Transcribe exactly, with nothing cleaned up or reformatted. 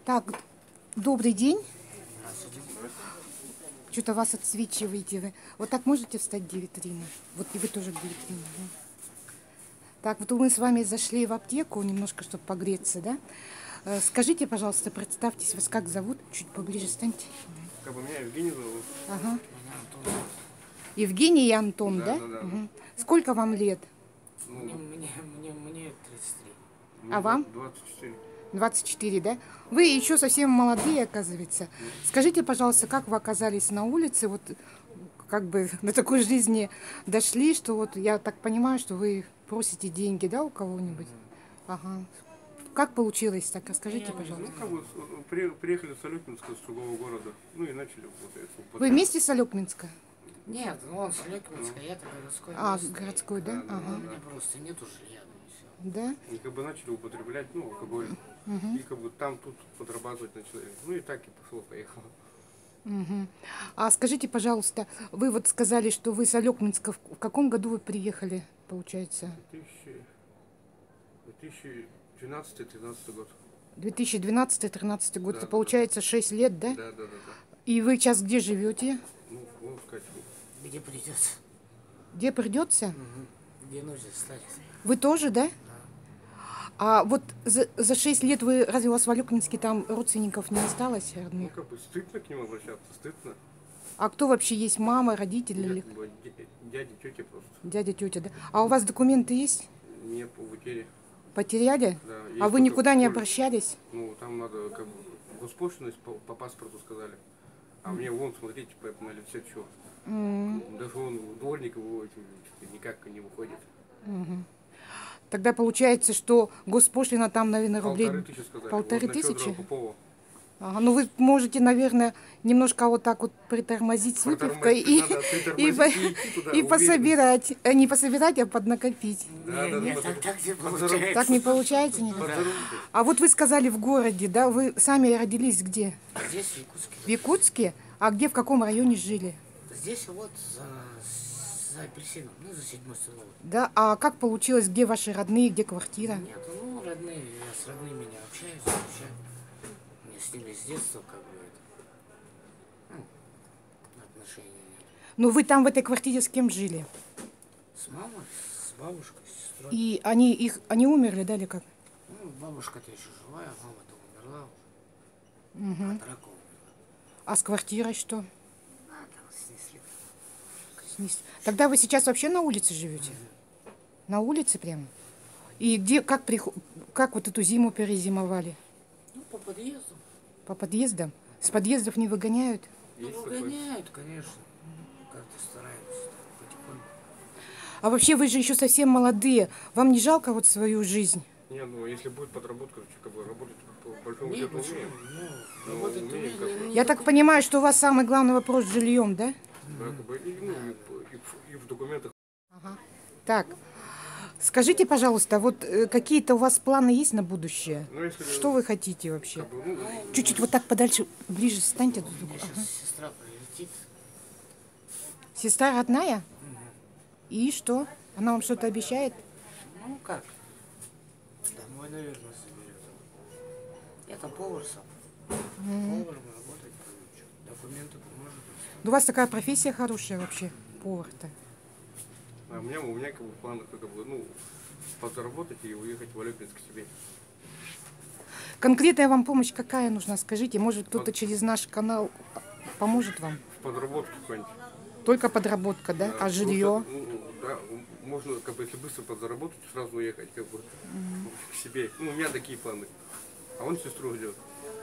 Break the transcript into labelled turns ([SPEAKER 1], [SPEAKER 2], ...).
[SPEAKER 1] Так, добрый день.
[SPEAKER 2] Здравствуйте.
[SPEAKER 1] Что-то вас отсвечиваете вы. Вот так можете встать, где витрина? Вот и вы тоже где витрина. Да? Так, вот мы с вами зашли в аптеку немножко, чтобы погреться, да? Э, Скажите, пожалуйста, представьтесь, вас как зовут? Чуть поближе станьте.
[SPEAKER 3] Как бы меня Евгений зовут.
[SPEAKER 1] Ага.
[SPEAKER 2] Меня Антон.
[SPEAKER 1] Евгений и Антон,
[SPEAKER 3] Да,
[SPEAKER 1] да?
[SPEAKER 3] да, да.
[SPEAKER 1] Угу. Сколько вам лет?
[SPEAKER 3] Ну,
[SPEAKER 2] Мне, мне, мне, мне тридцать три.
[SPEAKER 3] мне
[SPEAKER 1] А вам?
[SPEAKER 3] двадцать четыре.
[SPEAKER 1] двадцать четыре, да? Вы еще совсем молодые, оказывается. Скажите, пожалуйста, как вы оказались на улице, вот как бы до такой жизни дошли, что вот я так понимаю, что вы просите деньги, да, у кого-нибудь? Ага. Как получилось так? Расскажите,
[SPEAKER 3] Ну,
[SPEAKER 1] пожалуйста.
[SPEAKER 3] как бы э, при- приехали с Алюкминска, с другого города, ну и начали вот это.
[SPEAKER 1] Вы вместе с Алёкминска?
[SPEAKER 2] Нет, ну он с Алекминска, я-то городской.
[SPEAKER 1] А,
[SPEAKER 2] местный.
[SPEAKER 1] городской, да?
[SPEAKER 3] Да, да,
[SPEAKER 2] У
[SPEAKER 1] Ага.
[SPEAKER 2] меня просто нету жилья, ну и все.
[SPEAKER 1] Да?
[SPEAKER 3] И как бы начали употреблять, ну, алкоголь. И как бы там, тут подрабатывать начали. Ну и так и пошло-поехало.
[SPEAKER 1] Мгм. А скажите, пожалуйста, вы вот сказали, что вы с Алёкминска. В в каком году вы приехали, получается?
[SPEAKER 3] две тысячи двенадцатый-тринадцатый год.
[SPEAKER 1] две тысячи двенадцатый тринадцатый год.
[SPEAKER 3] Да,
[SPEAKER 1] Это
[SPEAKER 3] да,
[SPEAKER 1] получается шесть лет, да?
[SPEAKER 3] Да, да, да, да.
[SPEAKER 1] И вы сейчас где живете?
[SPEAKER 3] Ну, можно сказать,
[SPEAKER 2] Где придется?
[SPEAKER 1] Где придется?
[SPEAKER 2] Где нужно стать?
[SPEAKER 1] Вы тоже, да? А вот за, за шесть лет вы, разве у вас в Алёкминске там родственников не осталось
[SPEAKER 3] ну,
[SPEAKER 1] родных?
[SPEAKER 3] как бы стыдно к ним обращаться, стыдно.
[SPEAKER 1] А кто вообще есть? Мама, родители
[SPEAKER 3] Нет,
[SPEAKER 1] или
[SPEAKER 3] как бы дя- дяди, тети просто.
[SPEAKER 1] дядя, тетя, да? А у вас документы есть?
[SPEAKER 3] Не по утере.
[SPEAKER 1] Потеряли?
[SPEAKER 3] Да,
[SPEAKER 1] А
[SPEAKER 3] есть
[SPEAKER 1] вы
[SPEAKER 3] только
[SPEAKER 1] никуда не
[SPEAKER 3] полис.
[SPEAKER 1] обращались?
[SPEAKER 3] Ну, там надо как бы госпошлинность по, по паспорту сказали. А мне вон, смотрите, по- на лице что. Даже он дворник его эти, никак не выходит.
[SPEAKER 1] Тогда получается, что госпошлина там, наверное, рублей...
[SPEAKER 3] Полторы тысячи сказали.
[SPEAKER 1] Полторы
[SPEAKER 3] вот, на Фёдора
[SPEAKER 1] тысячи?
[SPEAKER 3] Попова.
[SPEAKER 1] Ага, ну вы можете, наверное, немножко вот так вот притормозить с выпивкой и,
[SPEAKER 3] Надо
[SPEAKER 1] и,
[SPEAKER 3] притормозить
[SPEAKER 1] по-
[SPEAKER 3] и идти туда,
[SPEAKER 1] и
[SPEAKER 3] уверенно.
[SPEAKER 1] пособирать. А не пособирать, а поднакопить.
[SPEAKER 3] Да,
[SPEAKER 2] Не,
[SPEAKER 3] да,
[SPEAKER 2] нет,
[SPEAKER 3] да,
[SPEAKER 2] так,
[SPEAKER 3] под-
[SPEAKER 2] так не
[SPEAKER 3] под
[SPEAKER 2] получается.
[SPEAKER 1] Так не получается никак?
[SPEAKER 3] Подзарубку.
[SPEAKER 1] А вот вы сказали в городе, да? Вы сами родились где?
[SPEAKER 2] Здесь, в Якутске.
[SPEAKER 1] В Якутске? А где, в каком районе жили?
[SPEAKER 2] Здесь вот за, за апельсином, ну, за седьмой село.
[SPEAKER 1] Да, а как получилось, где ваши родные, где квартира?
[SPEAKER 2] Нет, ну, родные, я с родными не общаюсь вообще. Мне с ними с детства как бы это, ну, отношений нет.
[SPEAKER 1] Ну вы там в этой квартире с кем жили?
[SPEAKER 2] С мамой, с бабушкой, с сестрой.
[SPEAKER 1] И они, их, они умерли, да, или как?
[SPEAKER 2] Ну, бабушка-то еще живая, мама-то умерла уже. От рака умерла.
[SPEAKER 1] А с квартирой что?
[SPEAKER 2] А, там снесли.
[SPEAKER 1] Снес- Тогда вы сейчас вообще на улице живете? На улице прямо? И где, как, приход- как вот эту зиму перезимовали?
[SPEAKER 2] Ну, по подъезду.
[SPEAKER 1] По подъездам? С подъездов не выгоняют?
[SPEAKER 2] Ну,
[SPEAKER 3] Есть такое.
[SPEAKER 2] выгоняют, конечно. Как-то стараются так, потихоньку.
[SPEAKER 1] А вообще вы же еще совсем молодые. Вам не жалко вот свою жизнь?
[SPEAKER 3] Не, ну если будет подработка, то как бы работать по большому
[SPEAKER 2] Нет,
[SPEAKER 3] счету
[SPEAKER 2] ну что,
[SPEAKER 3] умеем.
[SPEAKER 2] ну,
[SPEAKER 3] Ну,
[SPEAKER 2] работать
[SPEAKER 3] умеем,
[SPEAKER 2] умеем,
[SPEAKER 3] как бы.
[SPEAKER 2] ну,
[SPEAKER 1] Я так понимаю, что у вас самый главный вопрос с жильем, да?
[SPEAKER 3] Да, как бы, и, ну, и, в- и в- и в документах.
[SPEAKER 1] Так, скажите, пожалуйста, вот э, какие-то у вас планы есть на будущее?
[SPEAKER 3] Ну, если,
[SPEAKER 1] Что вы хотите вообще?
[SPEAKER 3] как бы, ну,
[SPEAKER 1] Чуть-чуть вот так подальше, ближе станьте. друг к
[SPEAKER 2] У меня
[SPEAKER 1] другу.
[SPEAKER 2] сейчас сестра прилетит.
[SPEAKER 1] Сестра родная? И что? Она вам что-то обещает?
[SPEAKER 2] Ну, как? Домой, наверное, заберет. Я-то повар сам. Поваром работать буду. Документы поможет.
[SPEAKER 1] Ну, у вас такая профессия хорошая вообще, повар-то.
[SPEAKER 3] а у меня, у меня как бы план, как бы, ну, подзаработать и уехать в Алёкминск к себе.
[SPEAKER 1] Конкретная вам помощь какая нужна, скажите? Может, кто-то через наш канал поможет вам?
[SPEAKER 3] В подработку какой-нибудь.
[SPEAKER 1] Только подработка, да?
[SPEAKER 3] Да,
[SPEAKER 1] А жилье?
[SPEAKER 3] просто, ну, да, можно, как бы, если быстро подзаработать, сразу уехать, как бы, к себе. Ну, у меня такие планы. А он сестру ждет.